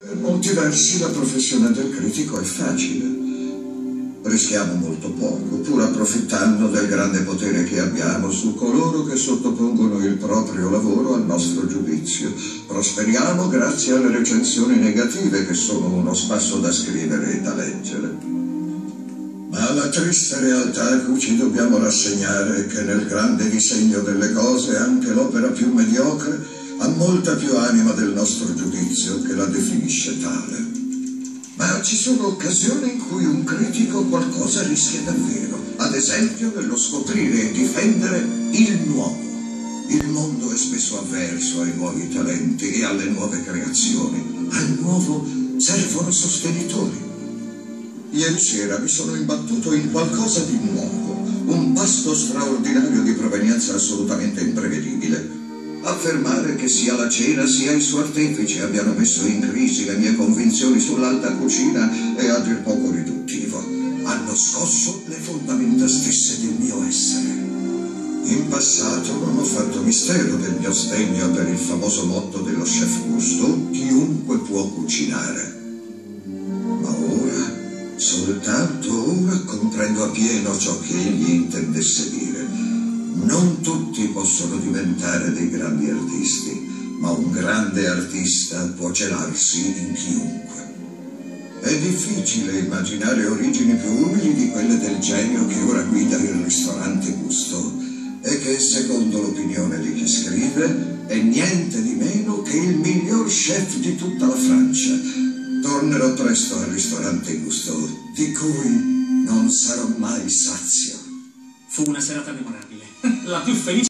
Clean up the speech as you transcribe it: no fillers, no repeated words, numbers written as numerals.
Per molti versi la professione del critico è facile. Rischiamo molto poco, pur approfittando del grande potere che abbiamo su coloro che sottopongono il proprio lavoro al nostro giudizio. Prosperiamo grazie alle recensioni negative, che sono uno spasso da scrivere e da leggere. Ma la triste realtà a cui ci dobbiamo rassegnare è che nel grande disegno delle cose anche l'opera più mediocre ha molta più anima del nostro giudizio, che la definisce tale. Ma ci sono occasioni in cui un critico qualcosa rischia davvero, ad esempio nello scoprire e difendere il nuovo. Il mondo è spesso avverso ai nuovi talenti e alle nuove creazioni. Al nuovo servono sostenitori. Ieri sera mi sono imbattuto in qualcosa di nuovo, un pasto straordinario di provenienza assolutamente imprevedibile. Affermare che sia la cena sia i suoi artefici abbiano messo in crisi le mie convinzioni sull'alta cucina è a dir poco riduttivo. Hanno scosso le fondamenta stesse del mio essere. In passato non ho fatto mistero del mio sdegno per il famoso motto dello chef Gusteau: chiunque può cucinare. Ma ora, soltanto ora, comprendo appieno ciò che egli intendesse dire. Non tutti possono diventare dei grandi artisti, ma un grande artista può celarsi in chiunque. È difficile immaginare origini più umili di quelle del genio che ora guida il ristorante Gusteau, e che, secondo l'opinione di chi scrive, è niente di meno che il miglior chef di tutta la Francia. Tornerò presto al ristorante Gusteau, di cui non sarò mai sazio. Fu una serata memorabile, la più felice.